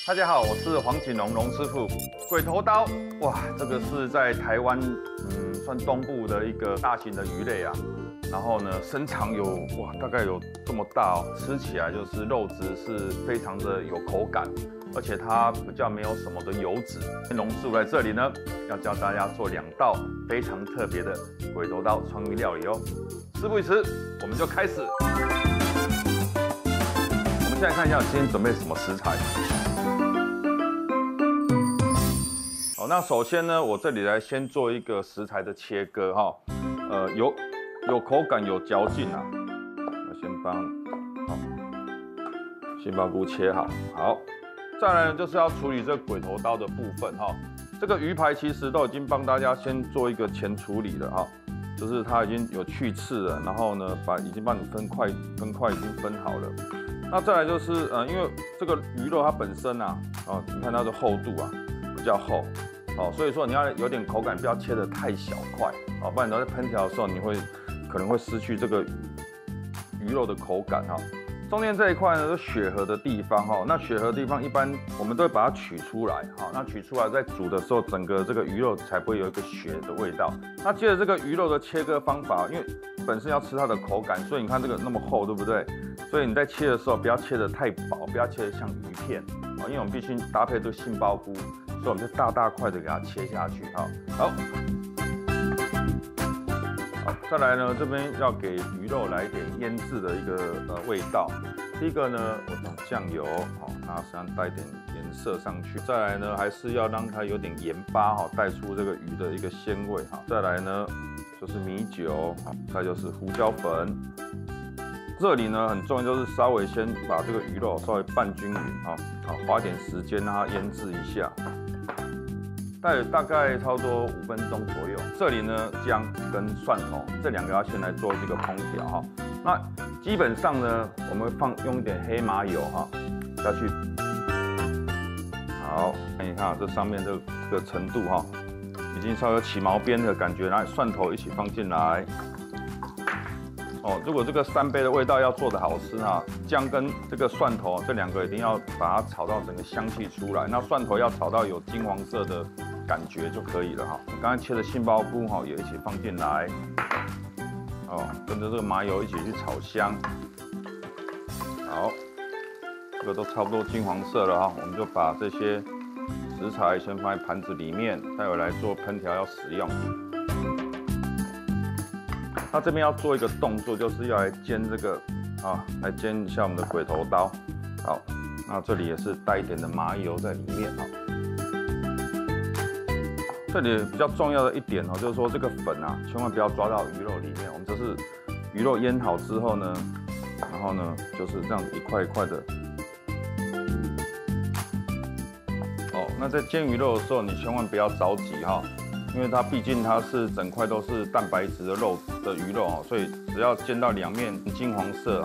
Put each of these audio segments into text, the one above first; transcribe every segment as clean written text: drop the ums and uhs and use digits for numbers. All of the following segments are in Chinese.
大家好，我是黄锦荣龙师傅。鬼头刀，哇，这个是在台湾，算东部的一个大型的鱼类啊。然后呢，身长有哇，大概有这么大哦，吃起来就是肉质是非常的有口感，而且它比较没有什么的油脂。龙师傅在这里呢，要教大家做2道非常特别的鬼头刀川鱼料理哦。事不宜迟，我们就开始。我们现在看一下今天准备什么食材。好，那首先呢，我这里来先做一个食材的切割哈，有口感有嚼劲啊。我先把杏鲍菇切好，好，再来呢就是要处理这鬼头刀的部分哈。这个鱼排其实都已经帮大家先做一个前处理了哈，就是它已经有去刺了，然后呢已经帮你分块已经分好了。那再来就是因为这个鱼肉它本身啊，你看它的厚度啊比较厚，所以说你要有点口感，不要切得太小块，不然你在烹调的时候可能会失去这个鱼肉的口感哈。中间这一块呢是血合的地方哈，那血合的地方一般我们都会把它取出来，那取出来在煮的时候，整个这个鱼肉才不会有一个血的味道。那接着这个鱼肉的切割方法，因为本身要吃它的口感，所以你看这个那么厚，对不对？所以你在切的时候不要切得太薄，不要切得像鱼片，因为我们必须搭配这个杏鲍菇，所以我们就大大块的给它切下去哈。好。再来呢，这边要给鱼肉来一点腌制的一个味道。第一个呢，我讲酱油，那实际上带点颜色上去。再来呢，还是要让它有点盐巴，带出这个鱼的一个鲜味哈。再来呢，就是米酒，再就是胡椒粉。这里呢很重要，就是稍微先把这个鱼肉稍微拌均匀花点时间让它腌制一下。大概差不多5分钟左右。这里呢，姜跟蒜头这2个要先来做这个烹调哈。那基本上呢，我们用一点黑麻油下去。好，你看这上面这个程度已经稍微有起毛边的感觉，然后蒜头一起放进来。如果这个3杯的味道要做得好吃姜跟这个蒜头这2个一定要把它炒到整个香气出来。那蒜头要炒到有金黄色的感觉就可以了哈。刚才切的杏鲍菇也一起放进来，跟着这个麻油一起去炒香。好，这个都差不多金黄色了我们就把这些食材先放在盘子里面，待会来做烹调要使用。那这边要做一个动作，就是要来煎这个来煎一下我们的鬼头刀。好，那这里也是带一点的麻油在里面这里比较重要的一点就是说这个粉千万不要抓到鱼肉里面。我们就是鱼肉腌好之后呢，然后呢就是这样一块一块的。那在煎鱼肉的时候，你千万不要着急因为它毕竟它是整块都是蛋白质的鱼肉所以只要煎到2面金黄色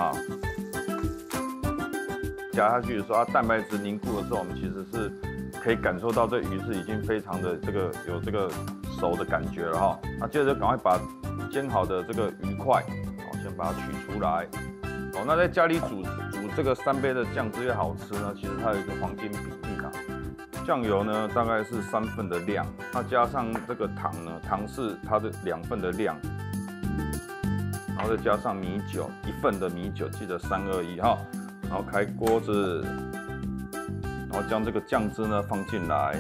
夹下去的时候，它蛋白质凝固的时候，我们其实是可以感受到这鱼是已经非常的有这个熟的感觉了那接着赶快把煎好的这个鱼块先把它取出来那在家里煮这个3杯的酱汁越好吃呢，其实它有一个黄金比例酱油呢大概是3份的量，那加上这个糖呢，糖是它的2份的量，然后再加上米酒1份的米酒，记得321然后开锅子，然后将这个酱汁呢放进来，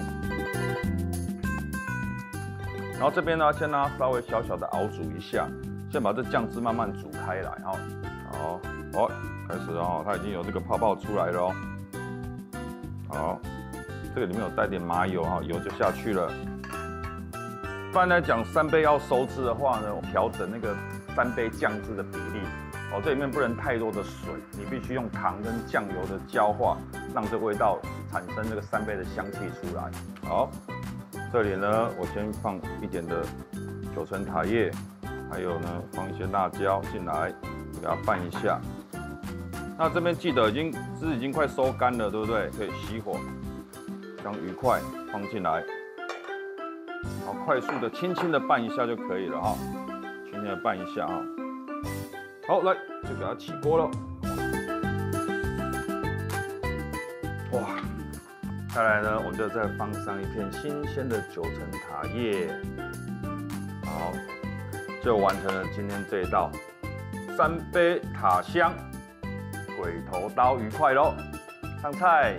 然后这边呢先让它稍微小小的熬煮一下，先把这酱汁慢慢煮开来好，开始了它已经有这个泡泡出来了好。这个里面有带点麻油油就下去了。一般来讲，3杯要收汁的话呢，调整那个3杯酱汁的比例这里面不能太多的水，你必须用糖跟酱油的焦化，让这味道产生这个3杯的香气出来。好，这里呢我先放一点的9层塔叶，还有呢放一些辣椒进来，给它拌一下。那这边记得汁已经快收干了，对不对？可以熄火。将鱼块放进来，好，快速的、轻轻的拌一下就可以了轻轻的拌一下好，来就给它起锅了。哇， 再来呢，我们就再放上一片新鲜的9层塔叶。好，就完成了今天这一道3杯塔香鬼头刀鱼块咯。上菜。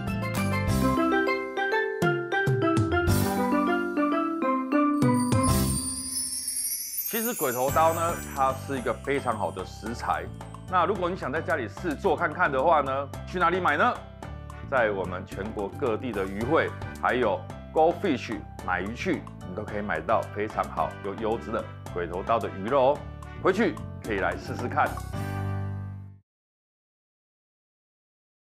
其实鬼头刀呢，它是一个非常好的食材。那如果你想在家里试做看看的话呢，去哪里买呢？在我们全国各地的渔会，还有 Go Fish 买鱼去，你都可以买到非常好有优质的鬼头刀的鱼肉哦。回去可以来试试看。